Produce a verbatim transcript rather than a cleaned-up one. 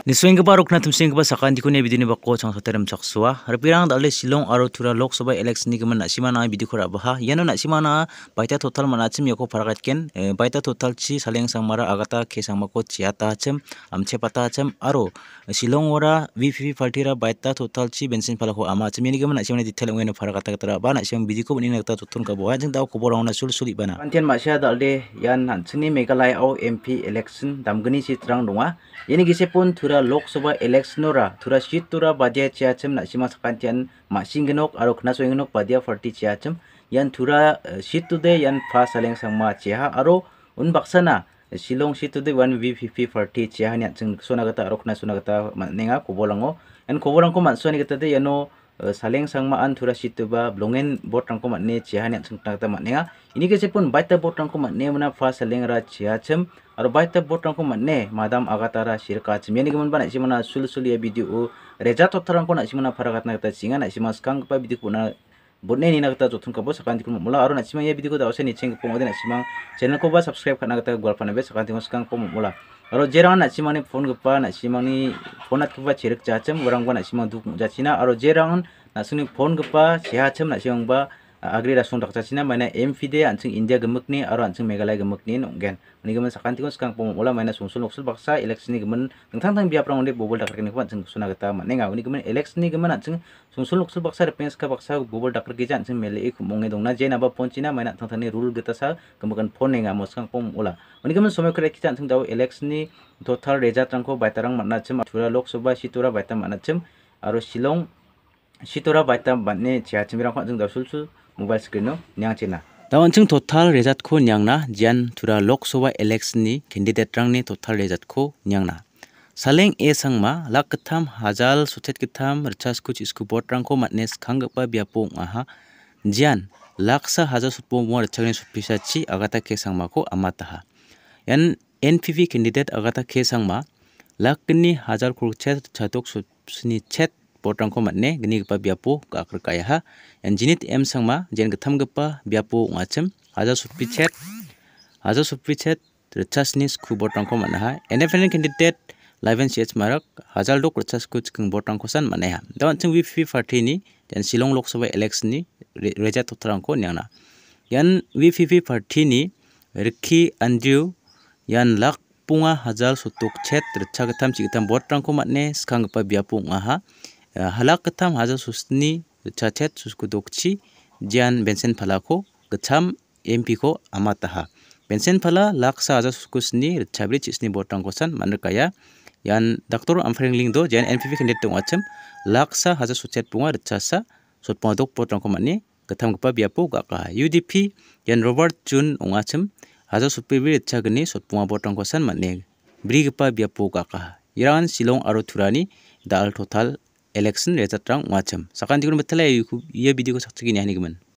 Niswing ka parok na tumsing ka sakan di ko ne video ni bako chang sateram chaksua rapirang dale Shillong aro tura Lok Sabha election ni gaman nasima na video ko rabaha yano nasima na baita total manachim yako paragat ken baita total chi saleng sangmara agata ke sangmako chiata chem amche pata chem aro Shillong ora V P P party ra baita total chi bensin palako ama chem ni gaman nasima ni detail ngene paragata katara ba nasima video ko ni nakta tutun ka bo jeng daw ko borang na sul suli bana antian masya dalde yan hansini Meghalaya au M P election damgani si terang donga ini gisepun tura Lok Sabha election ora tura seat tura badia ciacem nak sima sakantian masing genok aro kena soing genok badia party ciacem yan tura seat today yan fa saleng sangma cia aro un baksana Shillong seat today one V P P party cia ni aceng sona kata aro kena sona kata nenga kobolango yan kobolang ko mansoni kata de yano saleng sangmaan tura seat tuba blongen bot rangko matne cia ni aceng kata matnenga ini kesepun baita bot rangko matne mana fa saleng ra ciacem aro baita bot rangko matne madam agatara sirka cem yani gaman bana simana sul sul ya video reja totarang ko na simana paragat na kata singa na simas kang pa video ko na bonne ni na kata totun ka bo sakan tikun mula aro na simang ya video ko daw se ni cheng ko mo na simang channel ko ba subscribe kana kata gwal pa na be sakan tikun kang ko mula aro jerang na simang ni phone gpa na simang ni phone at gpa chirik cha cem warang ba na simang duk ja china aro jerang na suni phone gpa sia cem na simang ba agri rasung dakta china mana M P de ancing India gemuk ni aro ancing Meghalaya gemuk ni nonggen ni gaman sakan tikun skang pom mula mana sungsul noksul baksa election ni gaman tentang tang biap rang de bobol dakar kini ko ancing suna kata manenga ni gaman election ni gaman ancing sungsul noksul baksa repens ka baksa bobol dakar ki ancing mele ik monge dong na jena ba pon china mana tang tang ni rule gata sa kemukan pon nenga moskang pom mula ni gaman somay kre ki ancing daw election ni total result rang ko baitarang manna chem athura Lok Sabha situra baita manna chem aro Shillong situra baita banne chia chemirang ko ancing daw sulsul mobile screen no nyang china daw ancing total result ko nyang na jian tura Lok Sabha election ni candidate rang ni total result ko nyang na saleng e sangma lak ketam hajal sutet ketam recharge kuch isku bot rang ko matnes khangpa biapo aha jian laksa haja sutpo mo recharge supisa chi agata ke sangma ko amata yan N P P candidate agata ke sangma lakni hajar kurchet chatok suni chet potang ko matne gini gpa biapo ka kaya ha yan jinit em sangma jen gatham gpa biapo ngachem haja supi chet haja supi chet recharge ni sku botang ko matna ha independent candidate eleven C H marak hajar dok recharge ku chking botang ko san matne ha dawan chung V P P party ni yan Shillong Lok Sabha election ni reja totrang ko nyangna yan V P P party ni Ricky Andrew yan lak punga hajar sutuk chet recharge gatham chigatam botang ko matne skang gpa biapo ngaha halak ketam haja susni chachet susku dokchi jian bensen palako gacham M P ko amataha bensen pala laksa haja suskusni chabri chisni botang kosan manakaya yan Doctor Amfreng Ling do jian N P P candidate ngacham laksa haja suchet punga rechasa sotpong dok botang ko mani gatham gpa biapo gaka U D P yan Robert Chun ngacham haja supibri rechagni sotpong botang kosan mani bri gpa biapo gaka Iran Shillong aro Turani dal total election result rang macam sakan tikun betul ya video ko sakti ni hani gaman